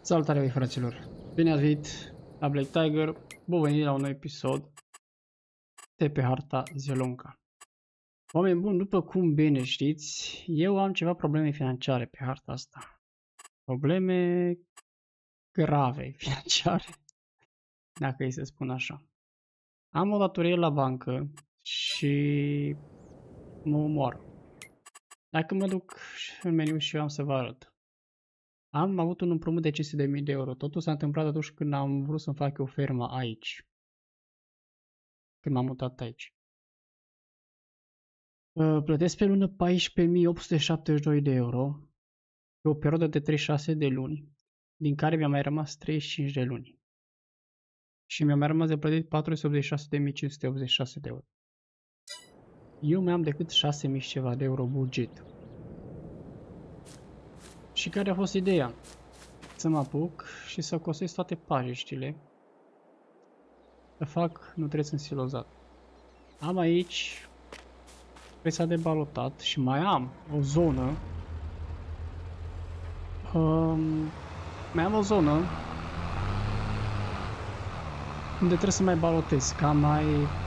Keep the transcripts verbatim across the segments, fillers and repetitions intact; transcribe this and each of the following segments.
Salutare, voi fraților! Bine ați venit la Black Tiger, bun venit la un nou episod de pe harta Zelonka. Oameni buni, după cum bine știți, eu am ceva probleme financiare pe harta asta. Probleme grave financiare, dacă îi se spun așa. Am o datorie la bancă și mă omoară. Dacă mă duc în meniu și eu am să vă arăt. Am avut un împrumut de cinci sute de mii de euro. Totul s-a întâmplat atunci când am vrut să-mi fac eu ferma aici. Când m-am mutat aici. Plătesc pe lună paisprezece mii opt sute șaptezeci și doi de euro. Pe o perioadă de treizeci și șase de luni. Din care mi-a mai rămas treizeci și cinci de luni. Și mi-a mai rămas de plătit patru sute optzeci și șase de mii cinci sute optzeci și șase de euro. Eu mai am decât șase mii și ceva de euro buget. Și care a fost ideea? Să mă apuc și să cosesc toate pajiștile. Să fac nutreț însilozat. Am aici presa de balotat și mai am o zonă. Um, mai am o zonă unde trebuie să mai balotez, că am mai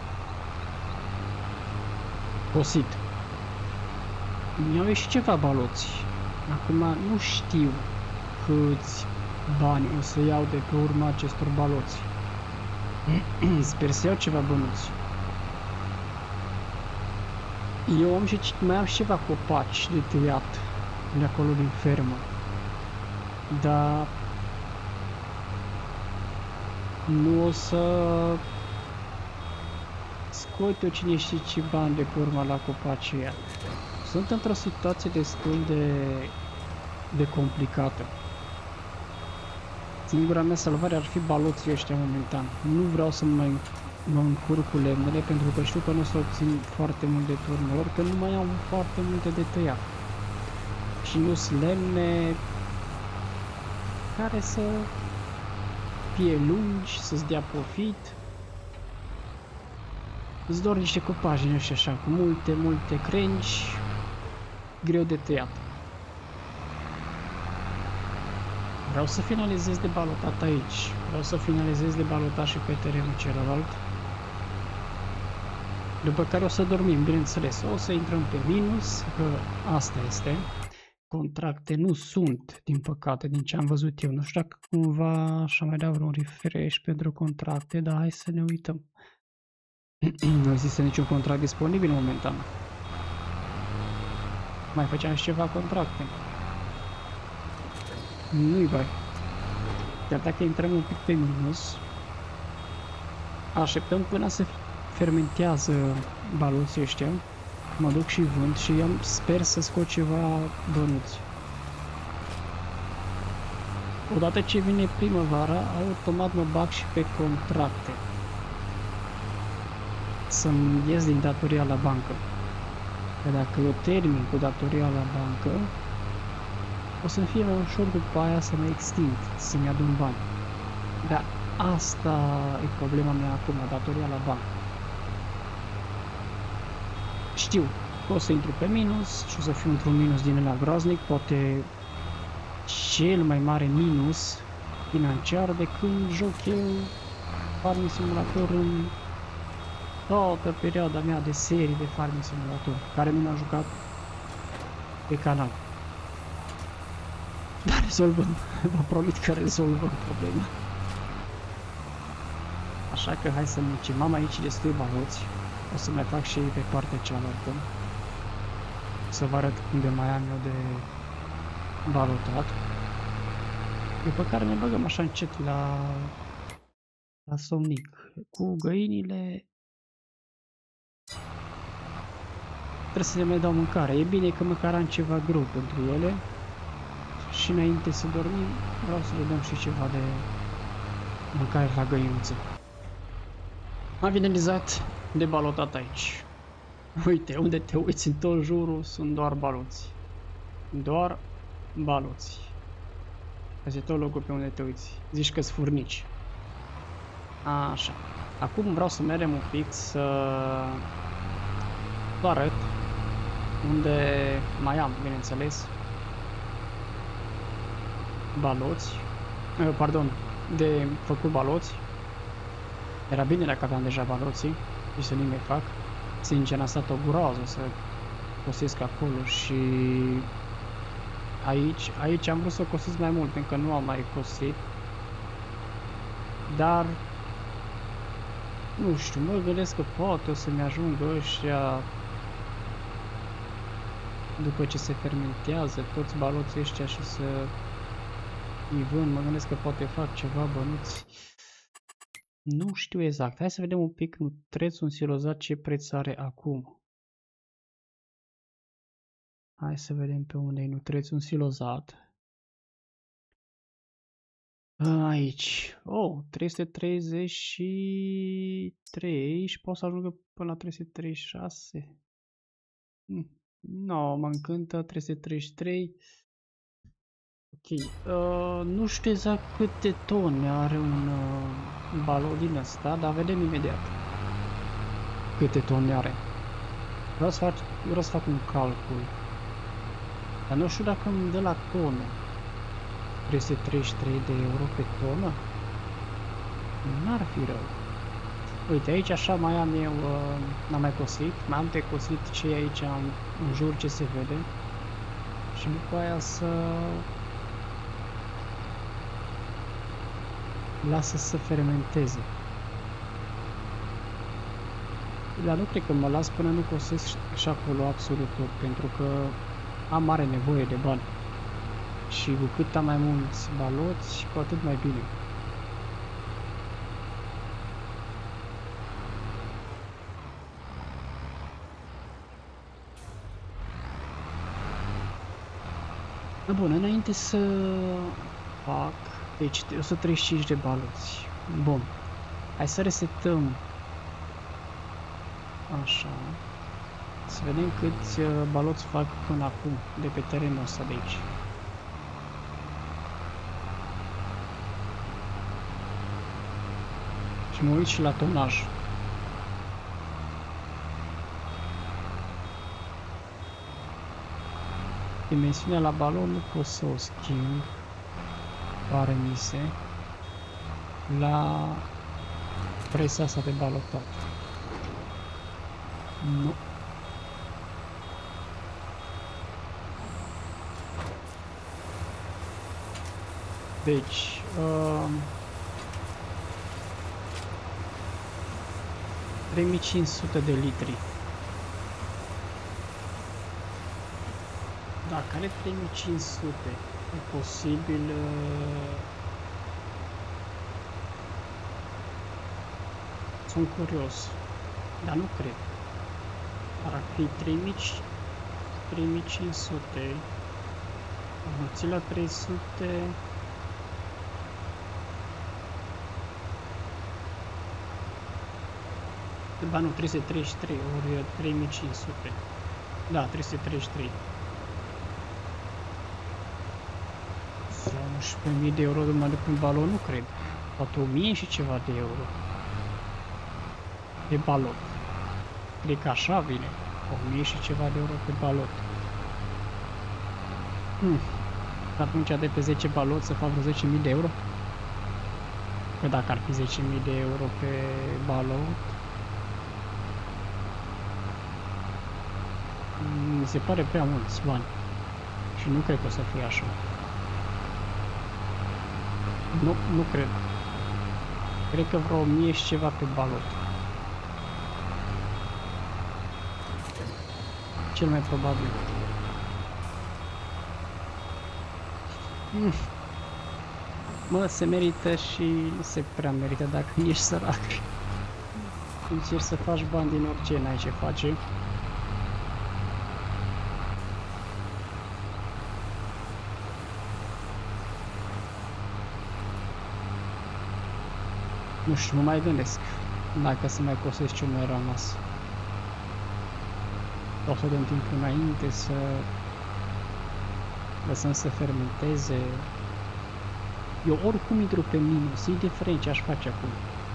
cosit. Mi-au ieșit ceva baloți. Acum nu știu câți bani o să iau de pe urma acestor baloți. Sper să iau ceva bănuți. Eu am și mai am și ceva copaci de tăiat de acolo din fermă. Dar nu o să scot eu cine știe ce bani de pe urma la copacii ăia. Sunt într-o situație destul de, de complicată. Singura mea salvare ar fi baloții ăștia momentan. Nu vreau să mă, mă încurc cu lemnele pentru că știu că nu o să obțin foarte mult de turmă, că nu mai am foarte multe de tăiat. Și nu sunt lemne care să fie lungi, să-ți dea profit. Îți dor niște copaci din ăștia așa, cu multe, multe crengi, greu de tăiat. Vreau să finalizez de balotat aici. Vreau să finalizez de balotat și pe terenul celălalt. După care o să dormim, bineînțeles. O să intrăm pe minus, că asta este. Contracte nu sunt, din păcate, din ce am văzut eu. Nu știu dacă cumva așa mai dau vreun refresh pentru contracte, dar hai să ne uităm. Nu există niciun contract disponibil momentan. Mai făceam și ceva contracte. Nu-i bai. Chiar dacă intrăm un pic pe minus, așteptăm până se fermentează baloții ăștia. Mă duc și vând și am, sper să scot ceva bănuți. Odată ce vine primăvara, automat mă bag și pe contracte. Să-mi ies din datoria la bancă. Că dacă eu termin cu datoria la bancă, o să-mi fie mai ușor după aia să mă extind, să-mi adun bani. Dar asta e problema mea acum, datoria la bancă. Știu că o să intru pe minus și o să fiu într-un minus din ăla groaznic, poate cel mai mare minus financiar de când joc eu Farming Simulator în toată perioada mea de serii de Farming Simulator, care nu m-a jucat pe canal. Dar rezolvăm, vă promit că rezolvăm problema. Așa că hai să muncim. Am aici destui baloți. O să mai fac și pe partea cealaltă. Să vă arăt unde mai am eu de balotat. După care ne băgăm așa încet la, la somnic. Cu găinile trebuie să le mai dau mâncare. E bine că măcar am ceva grâu pentru ele. Și înainte să dormim, vreau să le dăm și ceva de mâncare la găinuțe. Am finalizat de balotat aici. Uite, unde te uiți în tot jurul sunt doar baloți. Doar baloți. Asta e tot locul pe unde te uiți. Zici că-s furnici. Așa. Acum vreau să mergem un pic să vă arăt unde mai am, bineînțeles, baloți Uh, pardon, de făcut baloți. Era bine dacă aveam deja baloții și să nu mai fac. Sincer, a stat o groază să cosesc acolo și aici, aici am vrut să cosesc mai mult, pentru că nu am mai cosit. Dar nu știu, mă gândesc că poate o să-mi ajungă ăștia după ce se fermentează toți baloții ăștia și să îi vând. Mă gândesc că poate fac ceva bănuți. Nu știu exact. Hai să vedem un pic nutrețul însilozat ce preț are acum. Hai să vedem pe unde e nutrețul însilozat. Aici. Oh, trei sute treizeci și trei și pot să ajungă până la trei sute treizeci și șase. Hm. No, mă încântă trei sute treizeci și trei. Ok. Uh, nu știu exact câte tone are un uh, balon din ăsta, dar vedem imediat câte tone are. Vreau să fac, vreau să fac un calcul. Dar nu știu dacă îmi dă la tonă. trei sute treizeci și trei de euro pe tonă? N-ar fi rău. Uite, aici așa mai am eu, uh, n-am mai cosit, mai am de cosit ce e aici în, în jur, ce se vede. Și după aia să lasă să fermenteze. Dar nu cred că mă las până nu cosesc și acolo absolut tot, pentru că am mare nevoie de bani. Și cu cât am mai mulți baloți, cu atât mai bine. Bun, înainte să fac, deci o sută treizeci și cinci de baloți. Bun, hai să resetăm. Așa. Să vedem câți baloți fac până acum de pe terenul ăsta de aici. Și mă uit și la tonaj. Dimensiunea la balon nu pot să o schimb, pare mi se, la presa asta de balotat. Nu. Deci, uh, trei mii cinci sute de litri. Da, care trei mii cinci sute? E posibil... Uh, sunt curios, dar nu cred. Ar fi trei mii cinci sute, înmulțit la trei sute... Ba nu, trei sute treizeci și trei ori trei mii cinci sute. Da, trei sute treizeci și trei. unsprezece mii de euro de mă duc în balon, nu cred. Poate o mie și ceva de euro. De balot. Cred că așa vine. o mie și ceva de euro pe balot. Hmm. Atunci de pe zece balot să fac vreo zece mii de euro? Că dacă ar fi zece mii de euro pe balot, mi se pare prea mulți bani. Și nu cred că o să fie așa. Nu, nu cred. Cred că vreo o mie și ceva pe balot. Cel mai probabil. Mm. Mă, se merită și nu se prea merită dacă ești sărac. Încerci să faci bani din orice, n-ai ce face. Nu știu, mă mai gândesc dacă să mai cosesc ce mai rămas. O să dăm timp înainte să lăsăm să fermenteze. Eu oricum intru pe minus, indiferent ce aș face acum.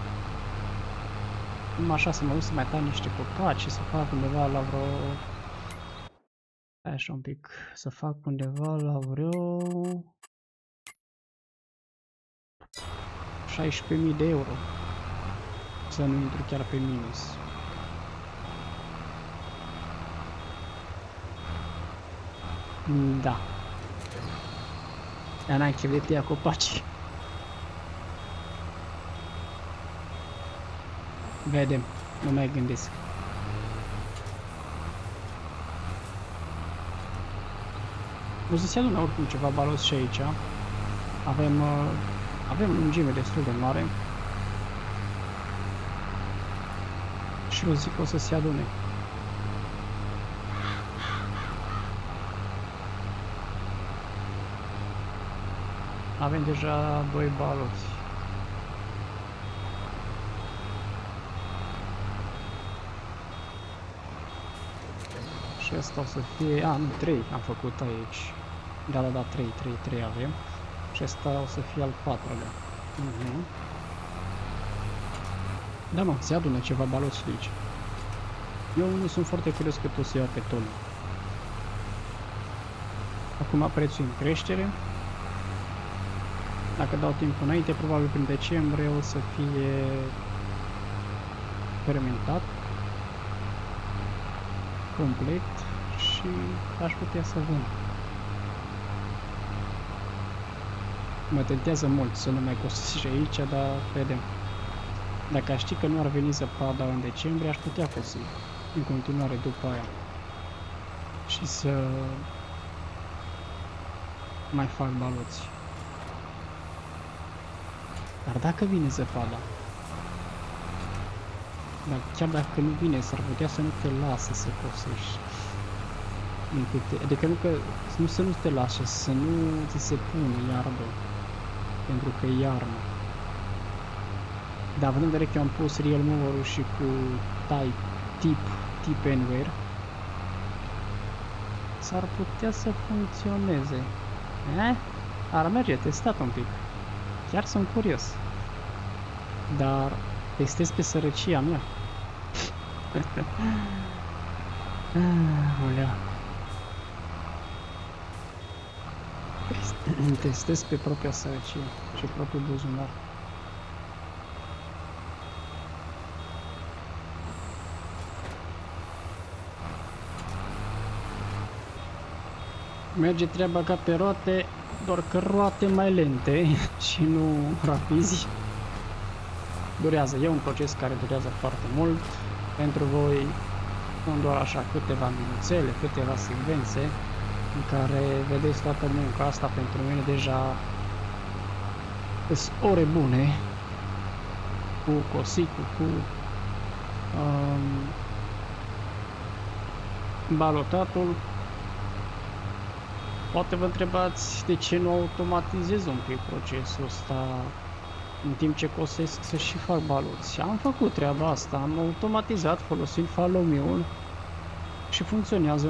Numai așa să mă duc să mai tai niște copaci și să fac undeva la vreo... Hai așa un pic, să fac undeva la vreo... șaisprezece mii de euro. Să nu intru chiar pe minus. Da. Dar n-ai chef de tăia copaci. Vedem. Nu mai gândesc. O să se adună oricum ceva balos și aici. Avem, uh, avem lungime destul de mare. Și eu zic că o să se adune. Avem deja doi baloți. Și asta o să fie... A, nu, trei am făcut aici. Da, da, da, trei, trei, trei avem. Și asta o să fie al patrulea. Uh-huh. Da, mă, se adună ceva baloți de aici. Eu nu sunt foarte curios cât o să iau pe tonă. Acum prețul în creștere. Dacă dau timp înainte, probabil prin decembrie o să fie fermentat complet și aș putea să vând. Mă tentează mult să nu mai costesc și aici, dar vedem. Dacă aș ști că nu ar veni zăpada în decembrie, aș putea cosi în continuare după aia. Și să mai fac baloți. Dar dacă vine zăpada, dar chiar dacă nu vine, s-ar putea să nu te lasă să cosești. Adică nu, că, nu să nu te lase, să nu ți se pune iarbă, pentru că e iarnă. Dar având în vedere că eu am pus real mower-ul și cu type, tip, tip anywhere, s-ar putea să funcționeze. Eh? Ar merge, testat un pic. Chiar sunt curios. Dar testez pe sărăcia mea. Olea. Testez pe propria sărăcie și propriul buzunar. Merge treaba ca pe roate, doar că roate mai lente și nu rapizi. Durează, e un proces care durează foarte mult. Pentru voi sunt doar așa câteva minuțele, câteva secvențe în care vedeți toată munca asta. Pentru mine deja sunt ore bune cu cosicul, cu um, balotatul. Poate vă întrebați de ce nu automatizez un pic procesul ăsta în timp ce cosesc să și fac baloți. Am făcut treaba asta, am automatizat folosind Follow Me-ul și funcționează.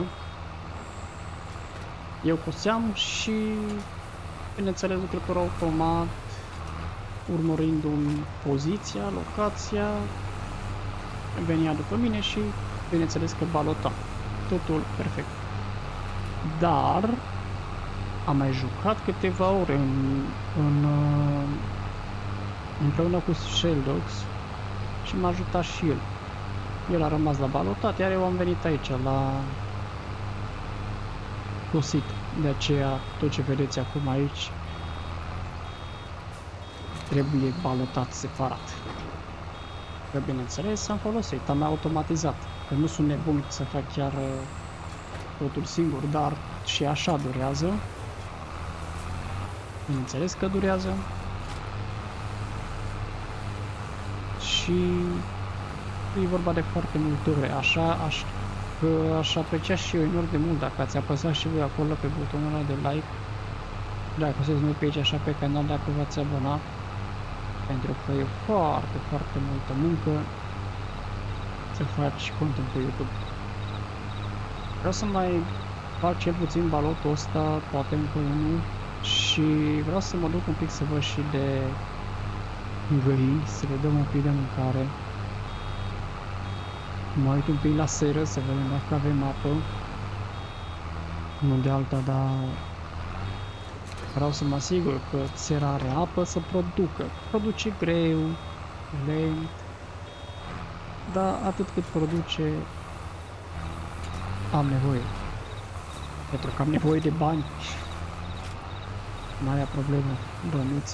Eu coseam și, bineînțeles, lucrător automat, urmărindu-mi poziția, locația, venea după mine și, bineînțeles, că balota. Totul perfect. Dar am mai jucat câteva ore în, în, împreună cu Shelldogs și m-a ajutat și el. El a rămas la balotat, iar eu am venit aici la cosit. De aceea tot ce vedeți acum aici trebuie balotat separat. Că bineînțeles am folosit, am automatizat. Că nu sunt nebun să fac chiar totul singur, dar și așa durează. Bineînțeles că durează. Și e vorba de foarte multe ore. Așa, aș, că aș aprecia și eu enorm de mult dacă ați apăsat și voi acolo pe butonul ăla de like. Dacă sunteți noi pe aici, așa pe canal, dacă v-ați abonat. Pentru că e foarte, foarte multă muncă să faci content pe YouTube. Vreau să mai fac cel puțin balotul ăsta, poate încă unul. Și vreau să mă duc un pic să văd și de găini, să le dăm un pic de mâncare. Mă uit un pic la seră, să vedem dacă avem apă. Nu de alta, dar Vreau să mă asigur că țara are apă să producă. Produce greu, lent, dar atât cât produce am nevoie. Pentru că am nevoie de bani. Marea problemă, bănuții.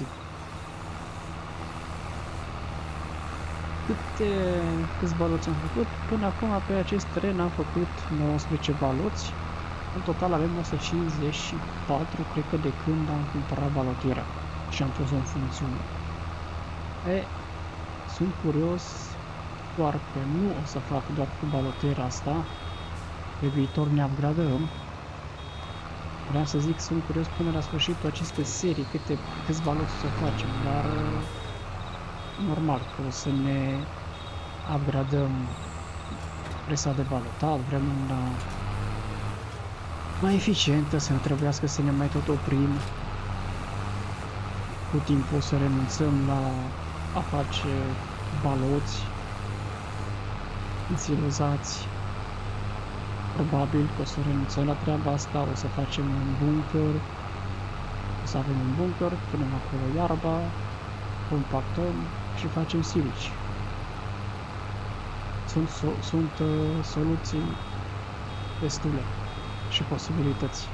Câte, câți baloți am făcut? Până acum pe acest teren am făcut nouăsprezece baloți. În total avem o sută cincizeci și patru, cred că de când am cumpărat balotiera și am pus-o în funcțiune. E, sunt curios, doar că nu o să fac doar cu balotiera asta. Pe viitor ne upgradăm. Vreau să zic, sunt curios până la sfârșitul acestei serii câte, câți baloți o să facem, dar normal că o să ne upgradăm presa de balotat, vrem una mai eficientă, să nu trebuiască să ne mai tot oprim. Cu timpul o să renunțăm la a face baloți înțilozați. Probabil că o să renunțăm la treaba asta, o să facem un bunker, o să avem un bunker, punem acolo iarba, compactăm și facem silici. Sunt, so sunt uh, soluții destule și posibilități.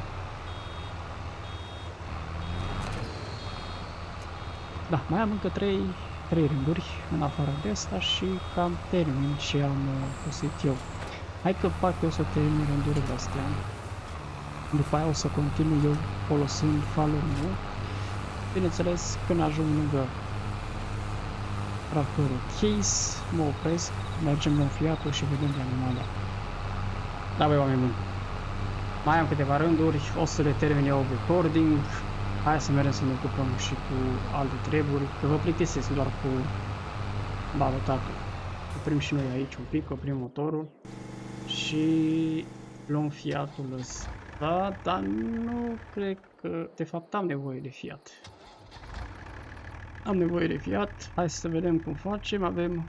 Da, mai am încă trei rânduri în afară de asta și cam termin ce am uh, păsit eu. Hai că parcă o să termin rândurile astea. După aia o să continui eu folosind falul meu. Bineînțeles, când ajung lângă tractorul Case, mă opresc, mergem în fiatul și vedem de animalea. Da, băi, oameni buni. Mai am câteva rânduri, o să le termin eu recording. Hai să mergem să ne ocupăm și cu alte treburi, că vă plictisesc doar cu balotatul. Oprim și noi aici un pic, oprim motorul și luăm fiatul ăsta, dar nu cred că, de fapt am nevoie de fiat. Am nevoie de fiat, hai să vedem cum facem, avem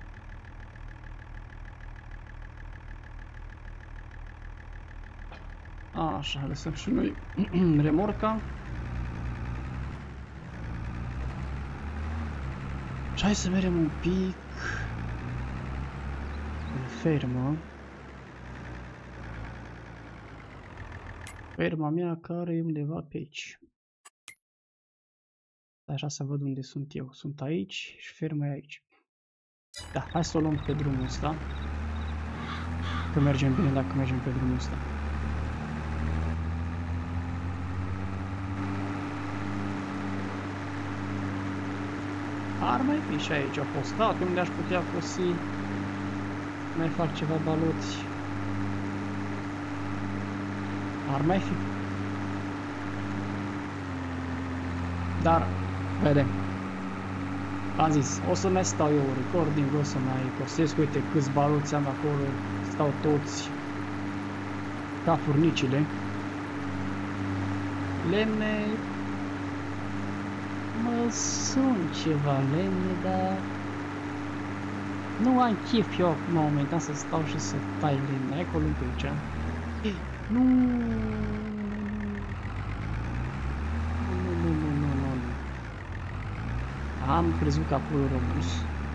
așa, lăsăm și noi remorca. Și hai să mergem un pic în fermă. Ferma mea care e undeva pe aici. Așa să văd unde sunt eu. Sunt aici și ferma e aici. Da, hai să o luăm pe drumul ăsta. Că mergem bine dacă mergem pe drumul ăsta. Ar mai fi și aici o postat unde aș putea fosi. Mai fac ceva baloți. Ar mai fi. Dar, vedem. Am zis, o să mai stau eu recording, o să mai postez, uite câți baloți am acolo, stau toți ca furnicile. Lemne, mă sunt ceva lemne, dar nu am chef eu momentan să stau și să tai lemne, acolo pe aici. Nu, nu, nu, nu, nu, nu. Am crezut că acolo răbus.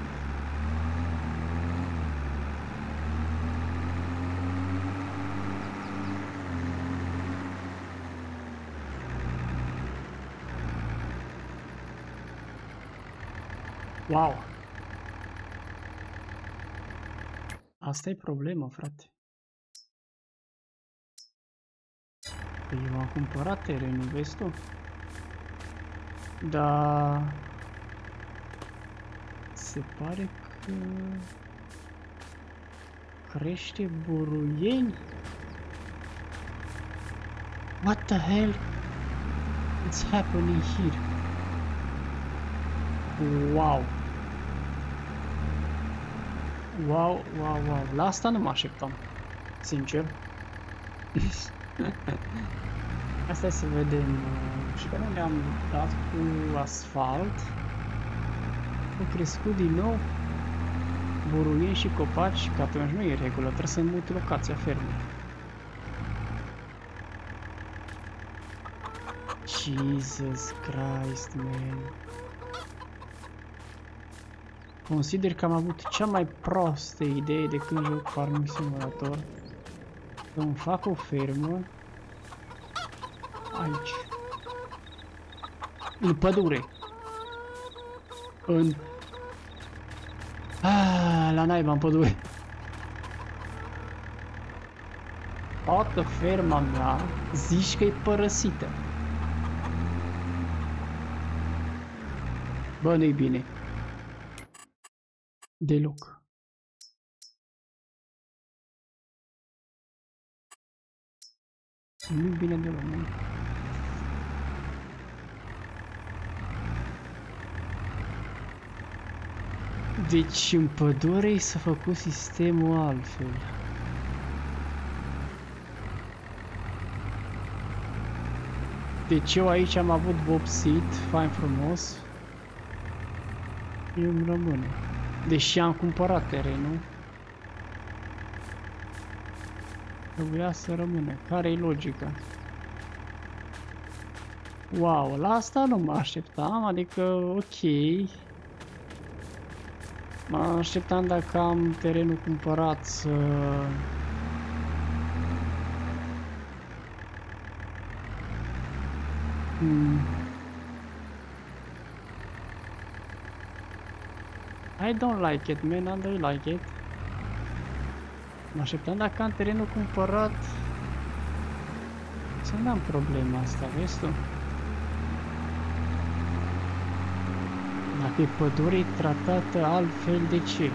Wow! Asta e problema, frate. Eu am cumpărat terenul, vezi tu? Dar se pare că crește buruieni. What the hell is happening here? Wow! Wow, wow, wow! La asta nu mă așteptam, sincer. Asta e să vedem. Și pe noi le-am dat cu asfalt. Au crescut din nou buruieni și copaci, că atunci nu e regulă, trebuie să mut locația fermei. Jesus Christ, man. Consider că am avut cea mai prostă idee de când joc Farming Simulator. Să îmi fac o fermă aici. În pădure. În... Ah, la naiba, în pădure. Toată ferma mea zici că e părăsită. Bă, nu-i bine. Deloc. Nu-i bine deloc, nu? Deci în pădure s-a făcut sistemul altfel. Deci eu aici am avut vopsit, fain frumos. Eu îmi rămâne. Deși am cumpărat terenul. Trebuia să rămână. Care-i logica? Wow, la asta nu mă așteptam, adică ok. Mă așteptam dacă am terenul cumpărat să... Hmm. I don't like it, man, I don't like it. Mă așteptam dacă am terenul cumpărat să n-am problema asta, vezi tu? Dacă e pădure, e tratată altfel, de ce?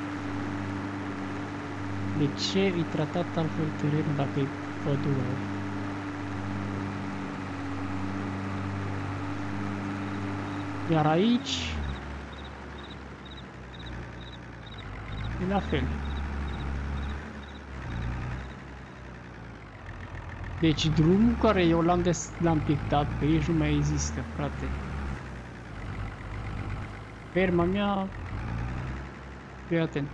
De ce e tratat altfel terenul dacă e pădure? Iar aici e la fel. Deci drumul care eu l-am l-am pictat pe aici nu mai există, frate. Ferma mea, fii atent.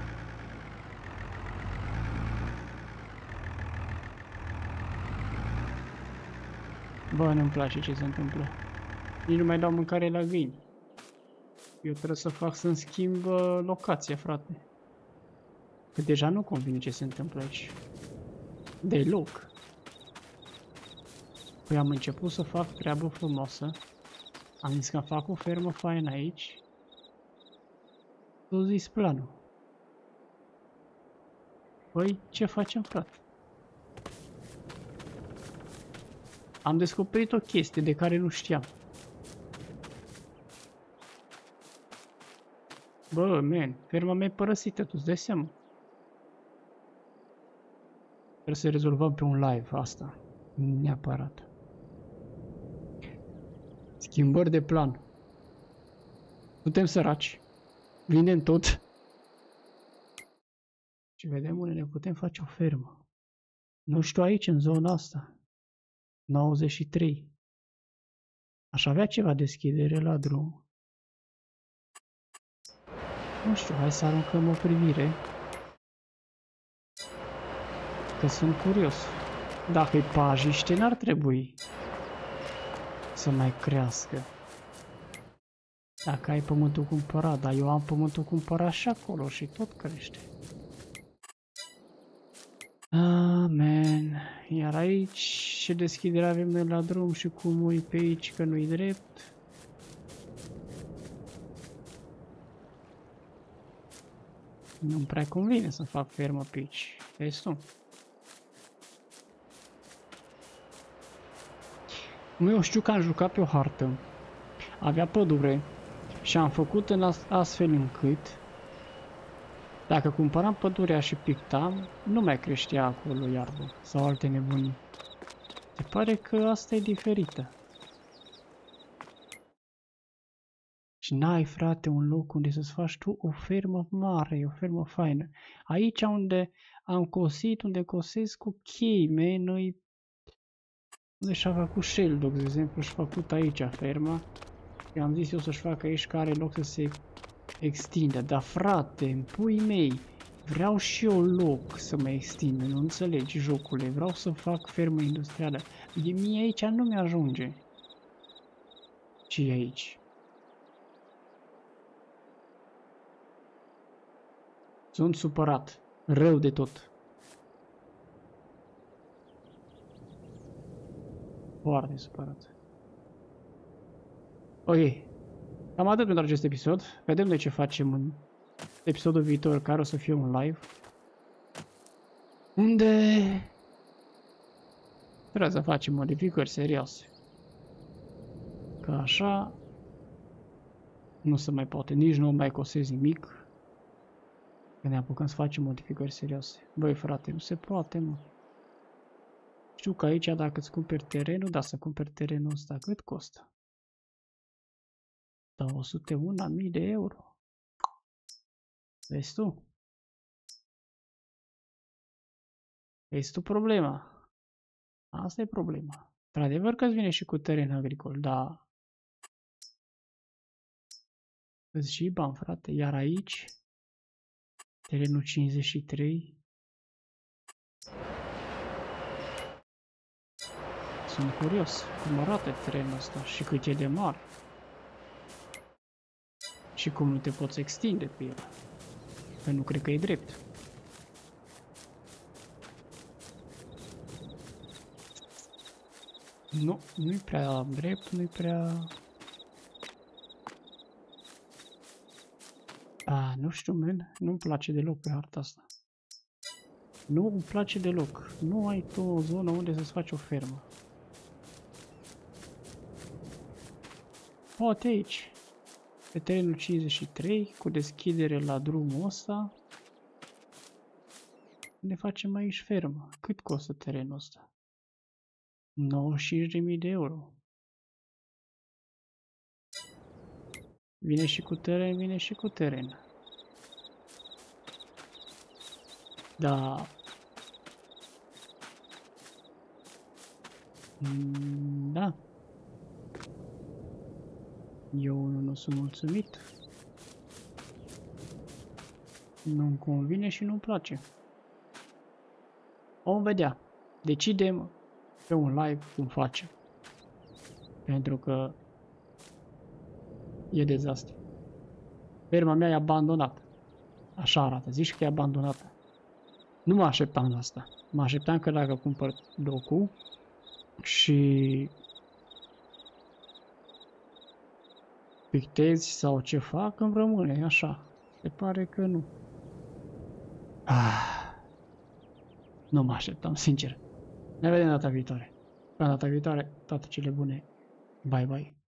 Bă, nu-mi place ce se întâmplă. Nici nu mai dau mâncare la găini. Eu trebuie să fac să-mi schimb locația, frate. Că deja nu convine ce se întâmplă aici. Deloc. Păi am început să fac treabă frumoasă. Am zis că fac o fermă faină aici. Tu zis planul. Păi, ce facem, frate? Am descoperit o chestie de care nu știam. Bă, man, ferma mea e părăsită, tu-ți dai seama? Trebuie să rezolvăm pe un live asta. Neapărat. Schimbări de plan. Suntem săraci. Vindem tot. Și vedem unde ne putem face o fermă. Nu știu aici, în zona asta. nouăzeci și trei. Aș avea ceva deschidere la drum. Nu știu, hai să aruncăm o privire. Că sunt curios. Dacă e pajiște, n-ar trebui să mai crească. Dacă ai pământul cumpărat, dar eu am pământul cumpărat și acolo și tot crește. Amen. Iar aici ce deschidere avem noi la drum și cum ui pe aici că nu-i drept. Nu-mi prea convine să fac fermă pe aici. Vezi tu? Nu, eu știu că am jucat pe o hartă. Avea pădure. Și am făcut în astfel încât dacă cumpăram pădurea și pictam, nu mai creștea acolo iarbă sau alte nebunii. Se pare că asta e diferită. Și n-ai, frate, un loc unde să-ți faci tu o fermă mare, o fermă faină. Aici unde am cosit, unde cosesc, ok, man, noi... Unde și-a făcut Sheldog, de exemplu, și-a făcut aici ferma. I-am zis eu să-și facă aici că are loc să se extindă. Dar, frate, în pui mei, vreau și eu loc să mă extindă, nu înțelegi, jocule. Vreau să fac fermă industrială. De mie aici nu mi-ajunge. Ce e aici? Sunt supărat. Rău de tot. Foarte supărat. Ok. Cam atât pentru acest episod. Vedem de ce facem în episodul viitor, care o să fie un live. Unde trebuie să facem modificări serioase. Că așa nu se mai poate. Nici nu mai cosezi nimic. Că ne apucăm să facem modificări serioase. Băi frate, nu se poate, mă. Știu că aici dacă îți cumperi terenul, da, să cumperi terenul ăsta, cât costă? două sute unu mii de euro. Vezi tu? Vezi tu problema? Asta e problema. Într-adevăr că îți vine și cu teren agricol, dar îți și bani, frate. Iar aici, terenul cincizeci și trei. Sunt curios cum arată terenul ăsta și cât e de mare. Și cum nu te poți extinde pe el. Că nu cred că e drept. Nu, nu-i prea drept, nu-i prea... A, nu știu, man. Nu-mi place deloc pe harta asta. Nu îmi place deloc. Nu ai tu o zonă unde să-ți faci o fermă. Poate aici. Pe terenul cincizeci și trei, cu deschidere la drumul ăsta. Ne facem aici fermă. Cât costă terenul ăsta? nouăzeci și cinci de mii de euro. Vine și cu teren, vine și cu teren. Da. Mm, da. Eu nu sunt mulțumit. Nu-mi convine și nu-mi place. Vom vedea. Decidem pe un live cum facem. Pentru că e dezastru. Ferma mea e abandonată. Așa arată. Zici că e abandonată. Nu mă așteptam la asta. Mă așteptam că dacă cumpăr locul și pictezi sau ce fac, îmi rămâne așa. Se pare că nu. Ah, nu mă așteptam, sincer. Ne vedem data viitoare. Până data viitoare, toate cele bune. Bye bye.